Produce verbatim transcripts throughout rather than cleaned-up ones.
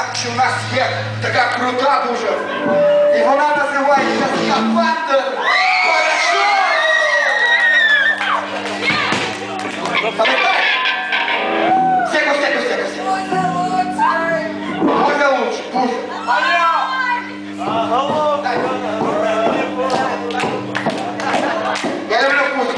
що в нас є така крута дуже. І вона називається «Скафандр парашут». Пам'ятаєш? Секу, секу, секу, секу. Пузо лучше, пузо. Я люблю пузо.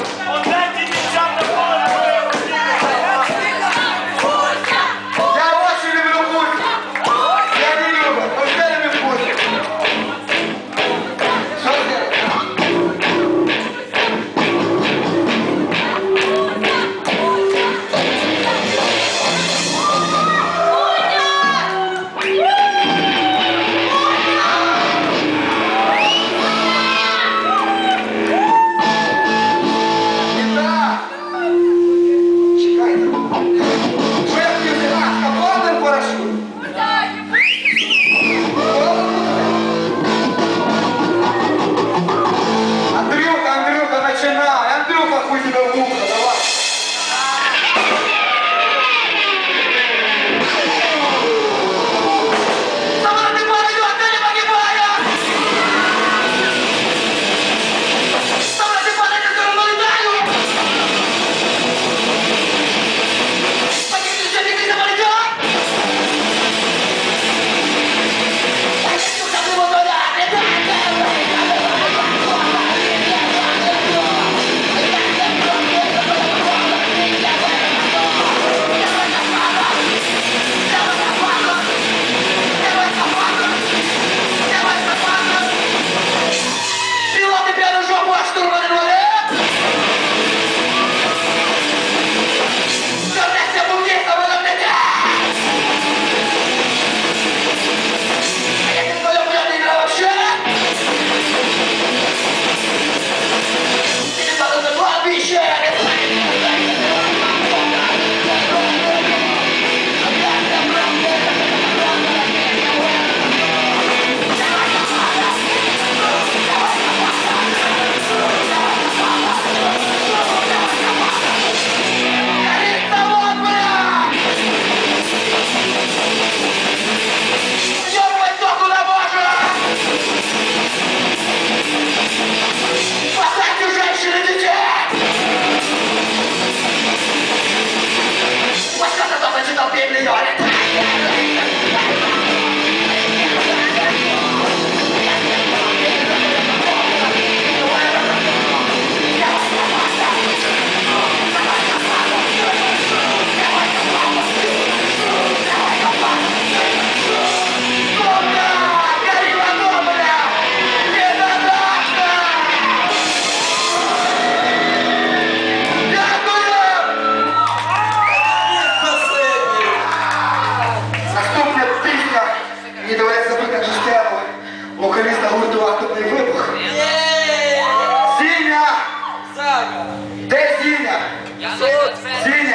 Зіня,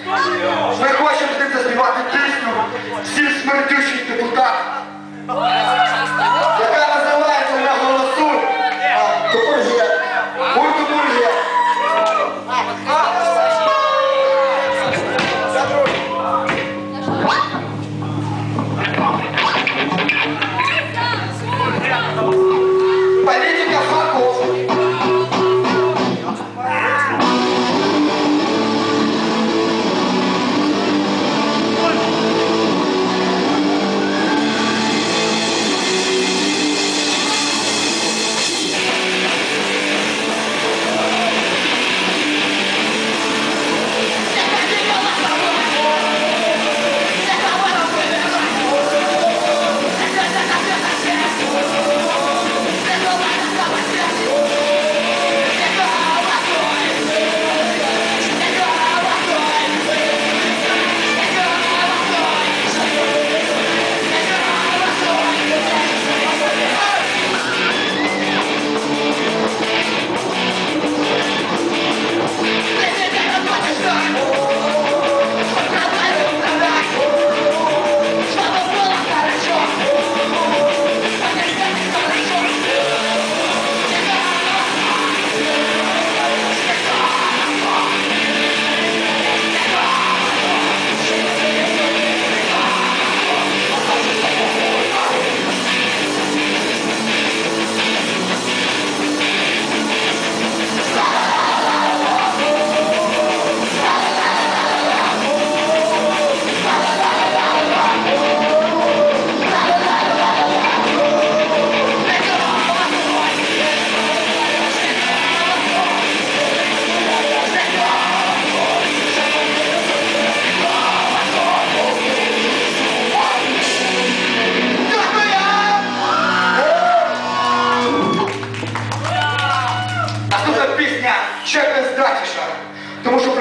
ми хочемо з ним заспівати пісню «Всі смердючий депутат», яка називається «На голосуй». Буржія. Гурту Буржія. Політика факов.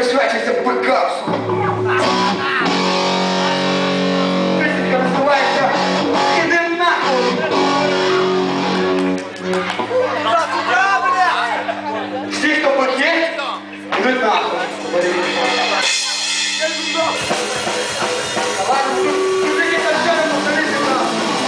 присвячується бекапсу. Пісенька називається «Іди нахуй». Всі, хто баки, ідуть нахуй. Ладно, мужики, сначала повторите нахуй.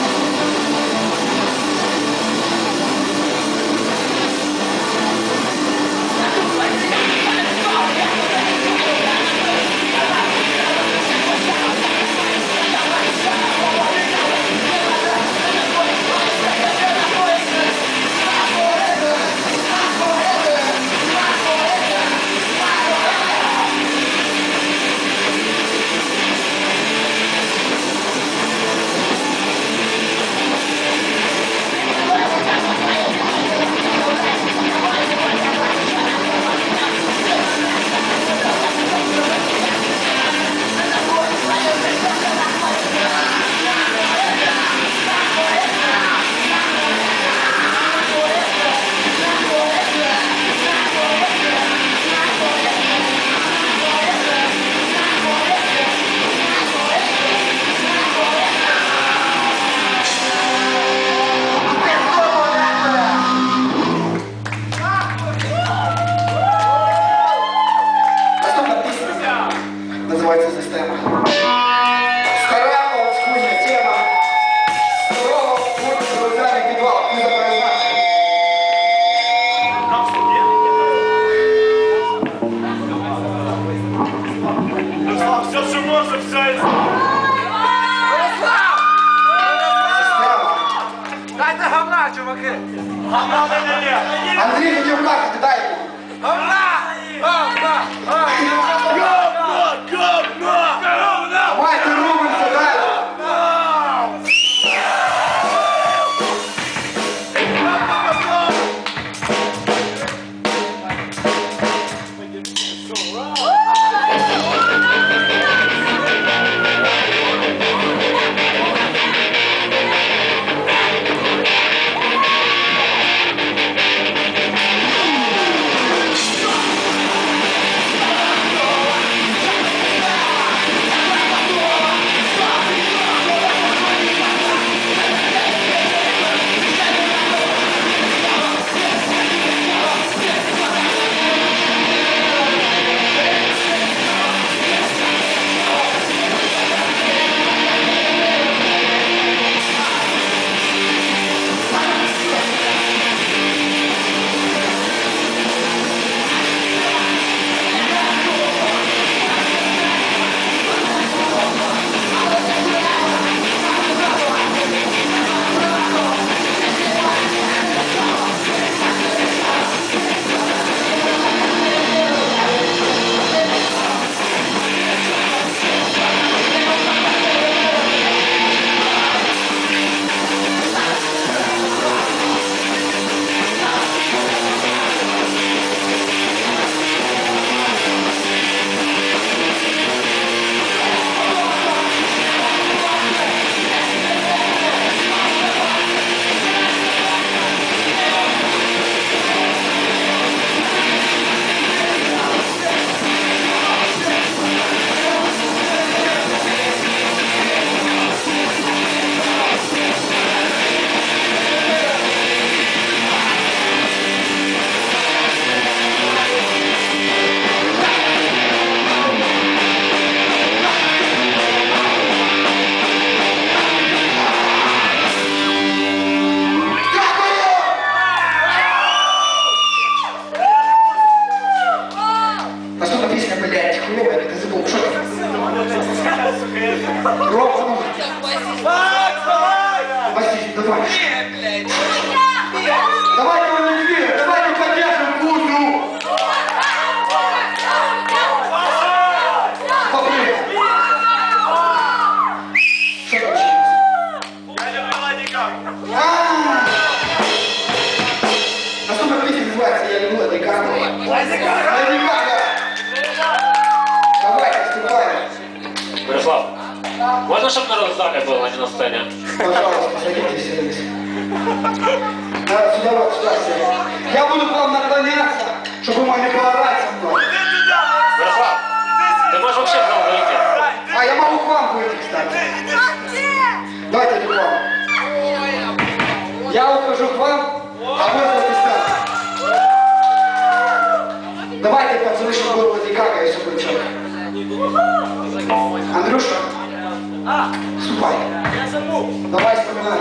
Називається «Система». Стара, схожа тема. Здорово, курс, друзями, підвал, не заперезнати. Все, що може, все є. Система. Дайте говна, чуваки! Гамна не є. Андрій хотів карти, дай йому. Говна! Говна! Говна! Говно! Говно! Давайте рубимося, дай. Наступна пісня, блядь, хуйова, я не забув, що там? Рома, ну. Василь, давай. Давайте вы не две, давайте поддержим Кузю. Попрыгай. Что там сейчас? Я люблю Леді Гагу. А! Наступна песня называется «Я люблю Леди Гагу». Леди Гага. Давай, вступаем. Мирослав, можно, чтобы на роздале было, а не на сцене? Пожалуйста, садитесь, садитесь. Да, сюда вот, сюда сядь. Я буду к вам наклоняться, чтобы вы могли поорать со мной. Мирослав, не какаешь, бычок. Андрюша, ступай. Давай вспоминай.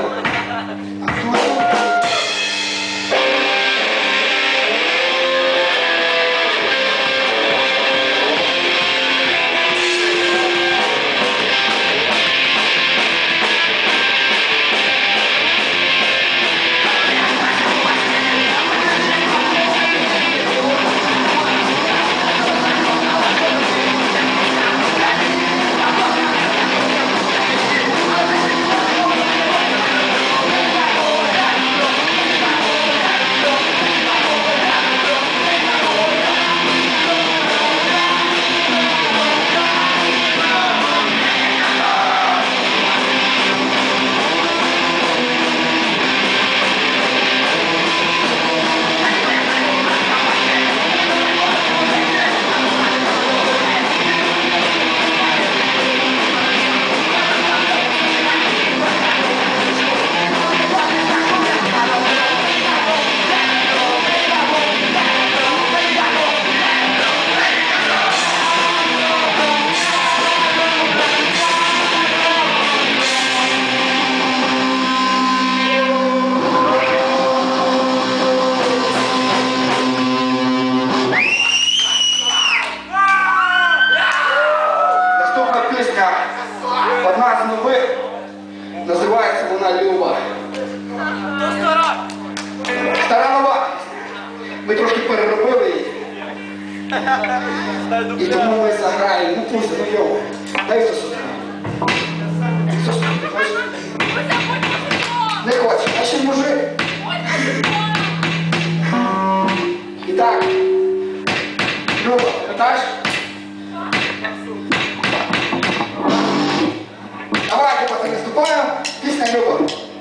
Одна з нових, називається вона Люба. Стара нова. Ми трошки переробили її. І тому ми заграємо. Ну пусть, ну йоу. Дай Ісусу зграю. Ісусу, не хочеш? Не хочеш, а ще мужик. І так. Люба, пам'ятаєш? Давайте, пацани, вступаємо. Пісня Люба.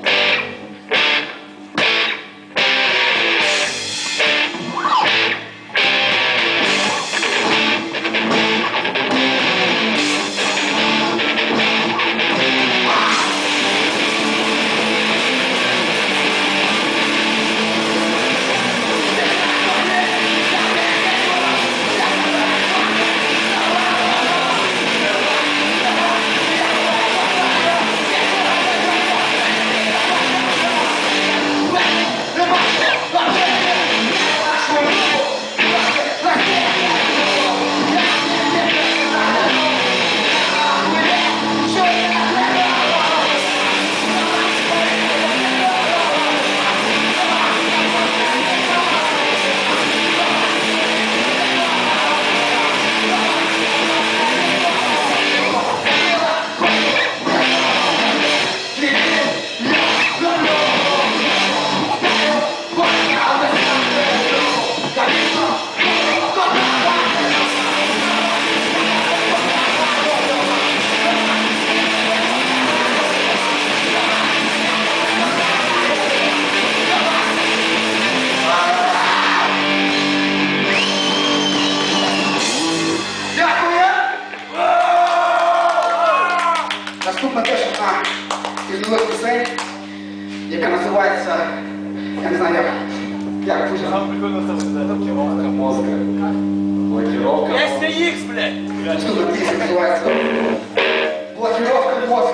Наступна теж одна із нових пісень, яка називається, я не знаю як, як дуже. Блокировка мозга. Блокировка мозга. Песня Икс, блядь! Наступна пісня називається «Блокировка мозга».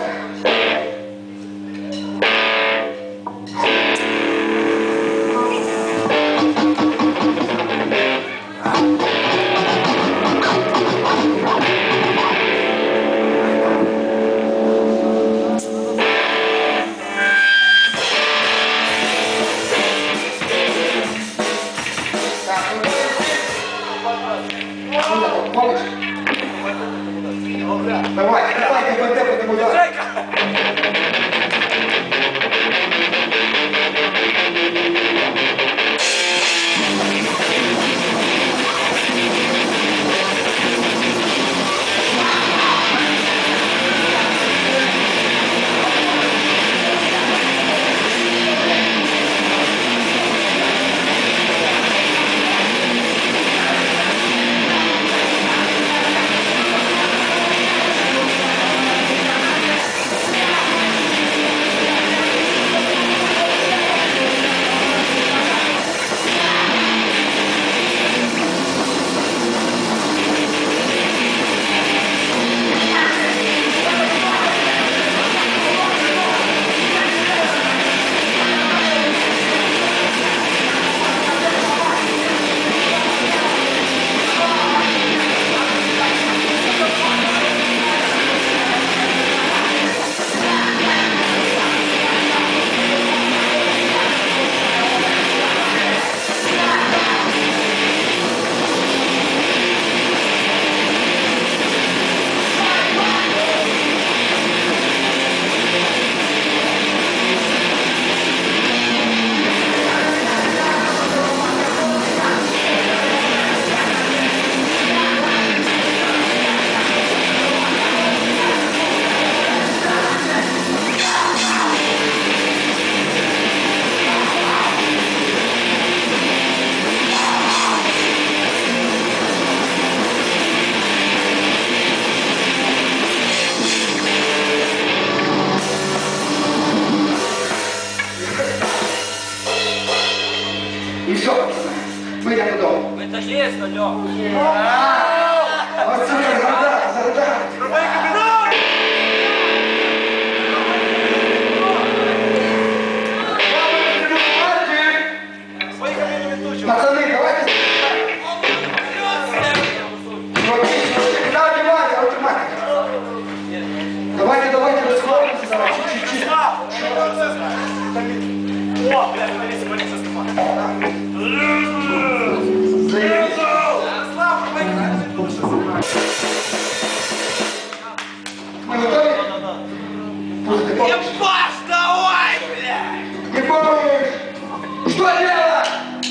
Помнишь? Давай, давай, ты пойдем, потому да. Оце загадати, загадати. Роби капітан! Свої кабіни відтучили. Пацаны, давайте. Давайте, давайте, автоматика. Давайте, давайте, расслабимся, давай, чуть-чуть. О, блядь, дивіться, поліція знімає. Заебись. Ярослав, роби кабіни відтучили. Мы готовы? Пусть ты помнишь. Ебаш, давай, блядь! Не помнишь? Что делать?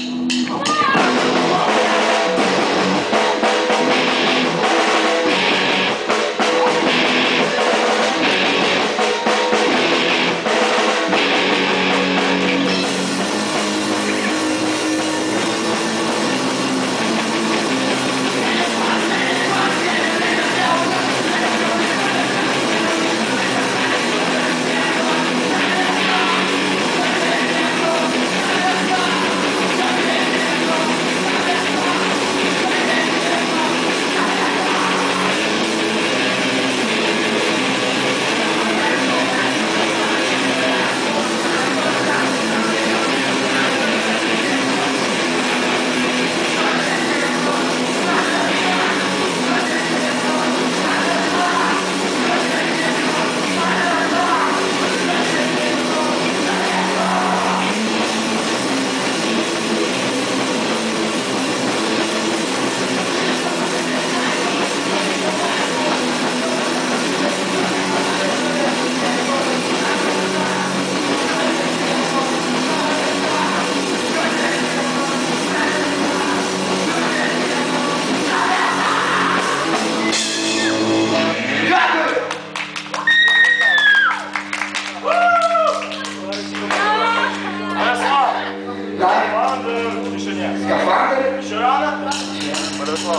Ярослав, Да? скафандр, чи ще ні? Скафандр? Ще рано? Ярослав,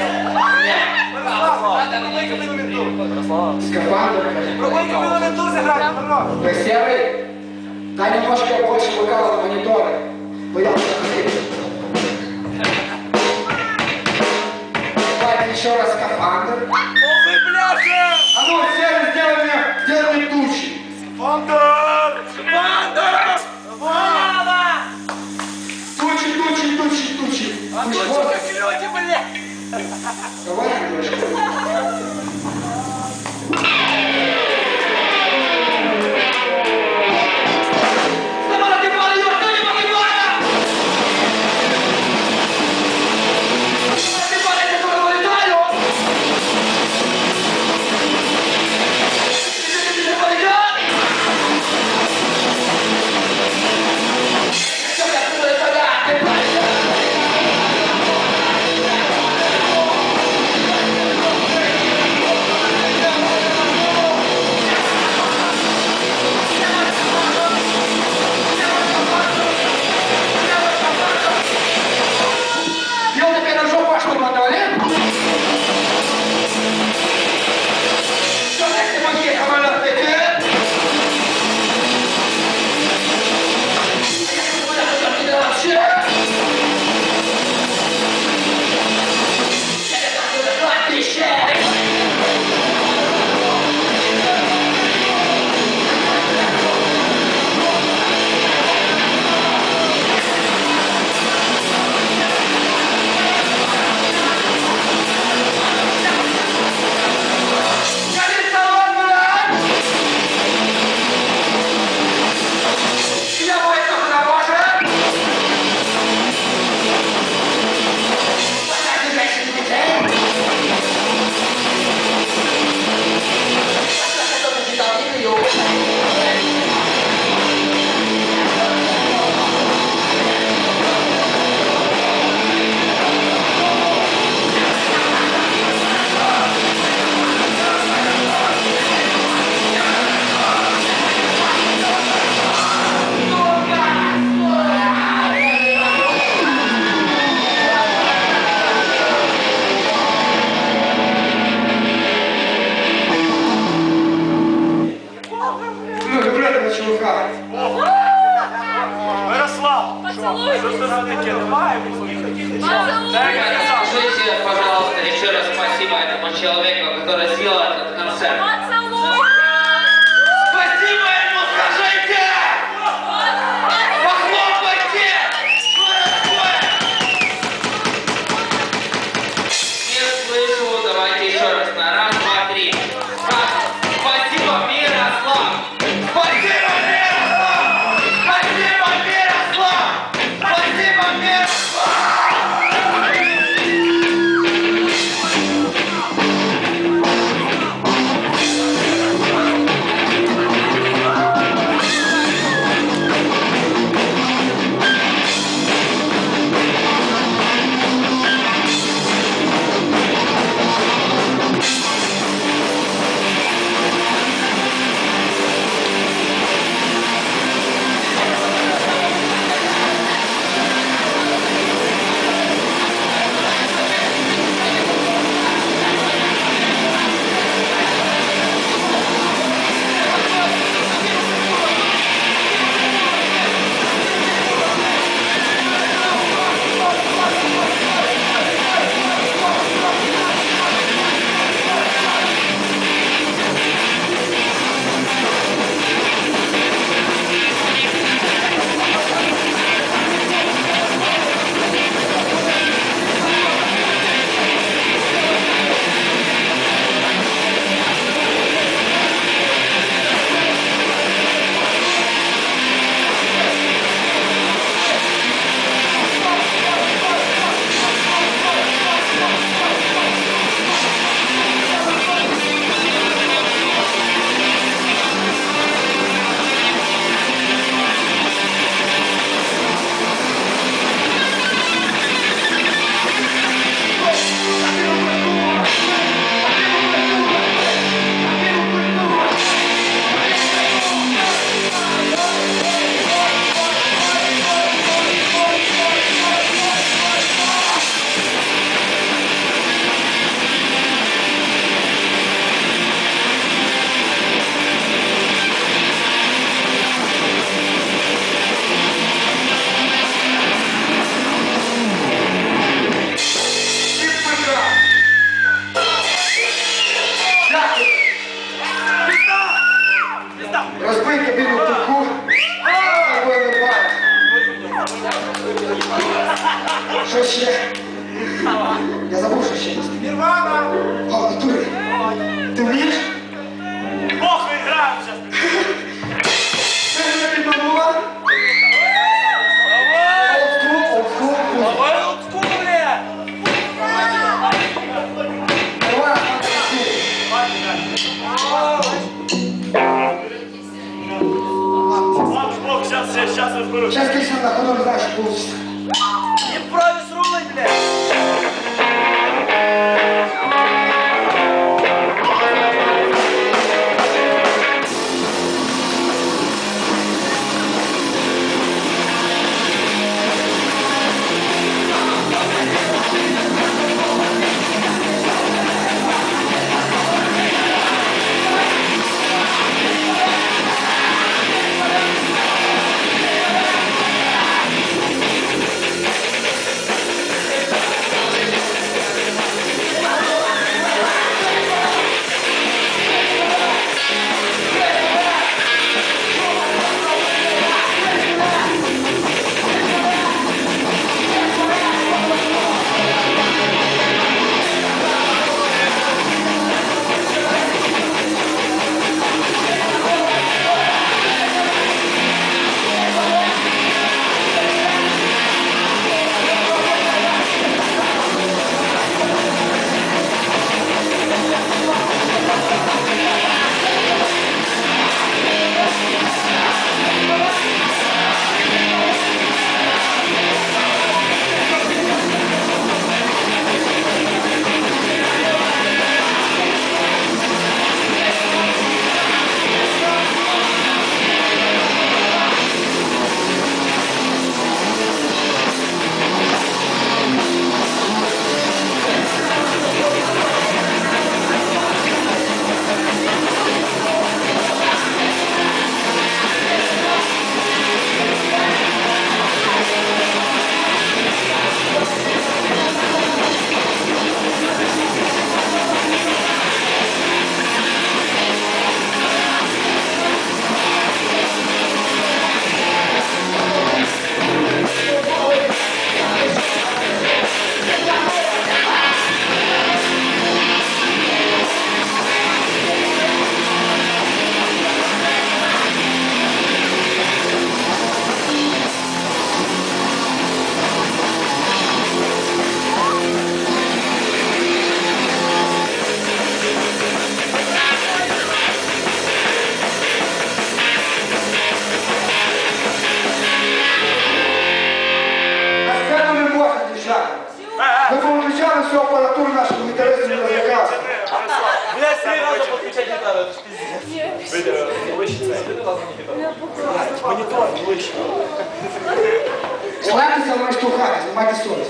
роби кабіни відтучили. Скафандр? Роби кабіни відтучили, грати, Петро. Ты серый? Дай немножко больше выкала в мониторы. Бо я уже ходил. Давайте еще раз скафандр. Полный пляжа! А ну, серый, сделай мне, сделай мне тучи. Фандер! Банда! Банда! Тучи, тучи, тучи, тучи. А Тучи, тут вот. как люди, блядь! Давай немножко. Thank you. этому человеку, который сделал этот концерт. Поцелуй! Спасибо ему скажите! Похлопайте! Что такое? Не слышу, давайте еще раз на раз, два, три. Спасибо, Мирослав! Спасибо, Мирослав! Спасибо, Мирослав! Спасибо, Мирослав! Розбий кабіну в кутку. Такої немає. Що ще? Я забув, що ще є. Нірвана! О, в натурі. Ти вмієш? Бог играем сейчас. Ти мене підманула? Олдскул, олдскул, олдскул. Давай лутку, бля! Давай, Слава Богу, сейчас, сейчас разберусь. сейчас Кирсан на ходу знаешь, что получится. Не вправе с рулой, бля! Thank Вийде ближче це. Монітор ближче. Славіться, вона штовхати, знімайте совість.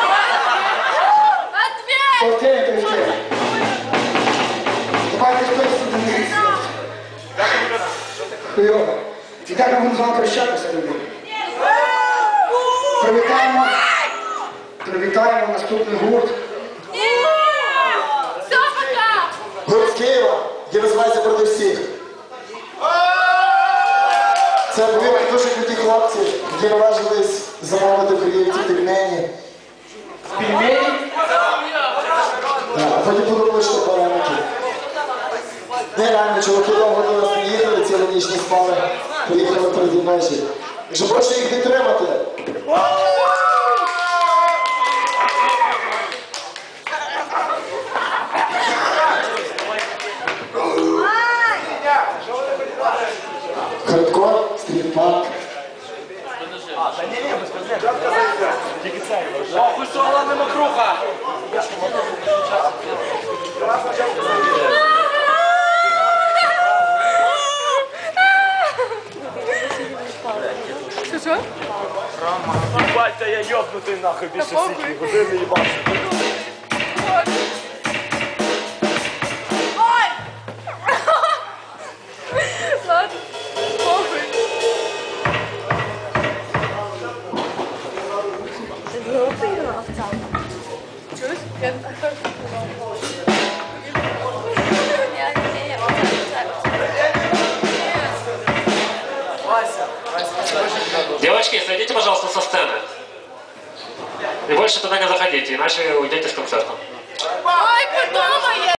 Повтори, повтори. Давайте хтось сюди не різні. Хуйово. І так ми будемо з вами прощатися, люди. Привітаємо. Привітаємо наступний гурт. Гурт з Києва, який називається «Проти всіх». Це були дуже круті хлопці, які наважились замовити в Києві ці пельмені. Пельмені. А потім подумали, що парамики. Не реально, чуваки довго до нас не їхали, цілу ніч не спали, приїхали перед ночі. Якщо прошу їх підтримати. Хардкор, стрітпанк. Тільки це. Охуй, що головне мокруха. Що? Батя, я йобнутий нахуй більше всіх. Години їбався. Ой! Ладно, похуй. Ти знову поїхала в цьому? Чуєш? Я не так. Девочки, сойдите, пожалуйста, со сцены. И больше туда не заходите, иначе уйдете с концерта. Ой, подумай!